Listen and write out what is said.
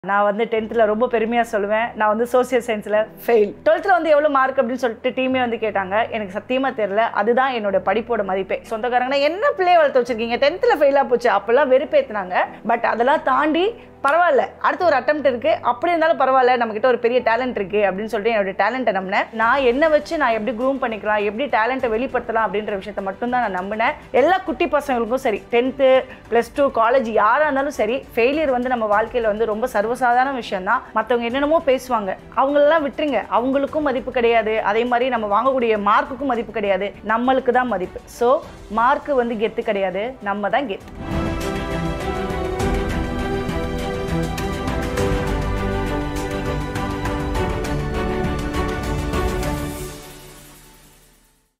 நான் வந்து 10th ரொம்ப பெருமையாக சொல்லுவேன். நான் வந்து சோசியல் சயின்ஸில் ஃபெயில். 12th வந்து எவ்வளோ மார்க் அப்படின்னு சொல்லிட்டு டீமே வந்து கேட்டாங்க. எனக்கு சத்தியமாக தெரியல. அதுதான் என்னோட படிப்போட மதிப்பே. சொந்தக்காரங்கன்னா என்ன பிள்ளையை வளர்த்து வச்சிருக்கீங்க, 10th ஃபெயிலாக போச்சு அப்போல்லாம் வெறுப்பேற்றினாங்க. பட் அதெல்லாம் தாண்டி பரவாயில்ல, அடுத்து ஒரு அட்டெம்ப்ட் இருக்குது, அப்படி இருந்தாலும் பரவாயில்ல, நம்மக்கிட்ட ஒரு பெரிய டேலண்ட் இருக்குது அப்படின்னு சொல்லிட்டு என்னோட டேலண்ட்டை நம்பினேன். நான் என்ன வச்சு நான் எப்படி க்ரூம் பண்ணிக்கலாம், எப்படி டேலண்ட்டை வெளிப்படுத்தலாம் அப்படின்ற விஷயத்தை மட்டும்தான் நான் நம்பினேன். எல்லா குட்டி பசங்களுக்கும் சரி, 10th +2 காலேஜ் யாராக இருந்தாலும் சரி, ஃபெயிலியர் வந்து நம்ம வாழ்க்கையில் வந்து ரொம்ப சர்வசாதாரண விஷயம் தான். மற்றவங்க என்னென்னமோ பேசுவாங்க, அவங்களெல்லாம் விட்டுருங்க. அவங்களுக்கும் மதிப்பு கிடையாது, அதே மாதிரி நம்ம வாங்கக்கூடிய மார்க்குக்கும் மதிப்பு கிடையாது, நம்மளுக்கு தான் மதிப்பு. ஸோ மார்க்கு வந்து கெத்து கிடையாது, நம்ம தான் கெத்து.